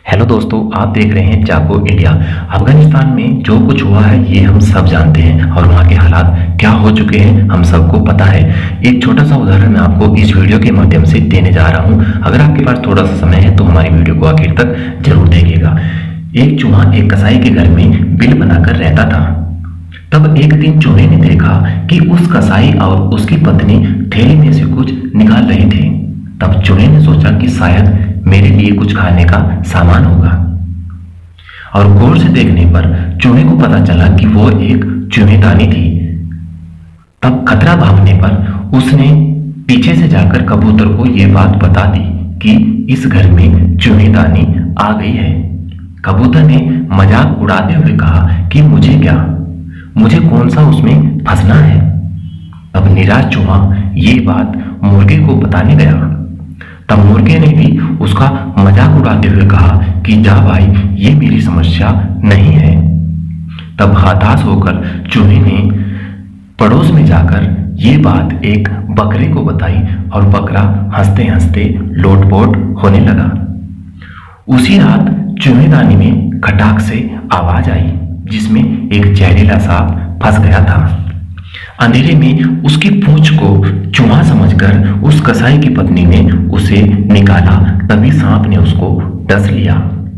Hello दोस्तों, आप देख रहे हैं जागो इंडिया। अफगानिस्तान में जो कुछ हुआ है ये हम सब जानते हैं और वहाँ के हालात क्या हो चुके हैं हम सबको पता है। एक छोटा सा उदाहरण मैं आपको इस वीडियो के माध्यम से देने जा रहा हूँ। अगर आपके पास थोड़ा सा समय है तो हमारी वीडियो को आखिर तक जरूर देखिएगा। एक चूहा एक कसाई के घर में बिल बनाकर रहता था। तब एक दिन चूहे ने देखा कि उस कसाई और उसकी पत्नी थैली में से कुछ निकाल रहे थे। तब चूहे ने सोचा कि शायद मेरे लिए कुछ खाने का सामान होगा, और गौर से देखने पर चूहे को पता चला कि वो एक चूहेदानी थी। तब खतरा भागने पर उसने पीछे से जाकर कबूतर को ये बात बता दी कि इस घर में चूहेदानी आ गई है। कबूतर ने मजाक उड़ाते हुए कहा कि मुझे क्या, मुझे कौन सा उसमें फंसना है। तब निराश चूहा ये बात मुर्गे को बताने गया। तब मुर्गे ने भी उसका मजाक उड़ाते हुए कहा कि जा भाई, ये मेरी समस्या नहीं है। तब हताश होकर चूहे ने पड़ोस में जाकर ये बात एक बकरे को बताई और बकरा हंसते हंसते लोटपोट होने लगा। उसी रात चूहेदानी में खटाक से आवाज आई जिसमें एक जहरीला सांप फंस गया था। अंधेरे में उसकी पूंछ को चूहा समझकर उस कसाई की पत्नी ने उसे निकाला। तभी सांप ने उसको डस लिया।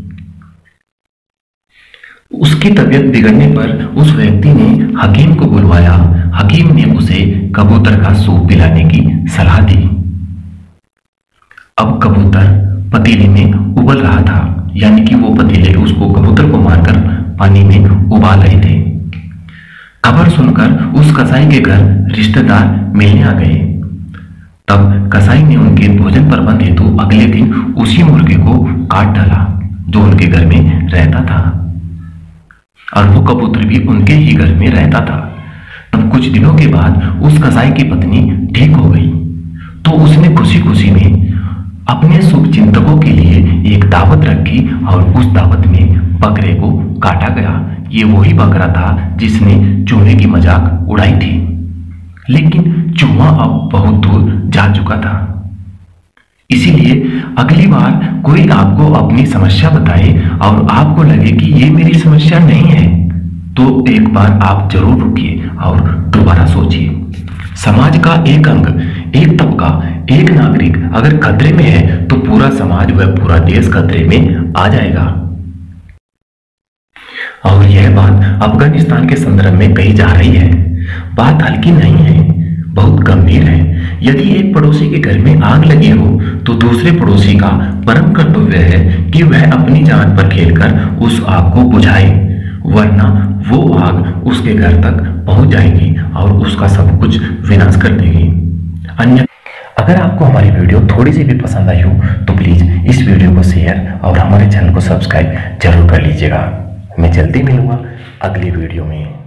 उसकी तबीयत बिगड़ने पर उस व्यक्ति ने हकीम को बुलवाया। हकीम ने उसे कबूतर का सूप पिलाने की सलाह दी। अब कबूतर पतीले में उबल रहा था, यानी कि वो पतीले उसको कबूतर को मारकर पानी में उबाल रहे थे। खबर सुनकर उस कसाई के घर रिश्तेदार मिलने आ गए। तब कसाई ने उनके भोजन प्रबंध हेतु अगले दिन उसी मुर्गे को काट डाला जो उनके घर में रहता था, और वो कबूतर भी उनके ही घर में रहता था। तब कुछ दिनों के बाद उस कसाई की पत्नी ठीक हो गई तो उसने खुशी खुशी में अपने शुभ चिंतकों के लिए एक दावत रखी और उस दावत में बकरे को काटा गया। ये वही बकरा था जिसने चूहे की मजाक उड़ाई थी, लेकिन चूहा अब बहुत दूर जा चुका था। इसीलिए अगली बार कोई आपको अपनी समस्या बताए और आपको लगे कि ये मेरी समस्या नहीं है, तो एक बार आप जरूर रुकिए और दोबारा सोचिए। समाज का एक अंग, एक तबका, एक नागरिक अगर खतरे में है तो पूरा समाज व पूरा देश खतरे में आ जाएगा। और यह बात अफगानिस्तान के संदर्भ में कही जा रही है। बात हल्की नहीं है, बहुत गंभीर है। यदि एक पड़ोसी के घर में आग लगी हो तो दूसरे पड़ोसी का परम कर्तव्य है कि वह अपनी जान पर खेलकर उस आग को बुझाए, वरना वो आग उसके घर तक पहुंच जाएगी और उसका सब कुछ विनाश कर देगी। अन्य अगर आपको हमारी वीडियो थोड़ी सी भी पसंद आई हो तो प्लीज इस वीडियो को शेयर और हमारे चैनल को सब्सक्राइब जरूर कर लीजिएगा। मैं जल्दी मिलूंगा अगली वीडियो में।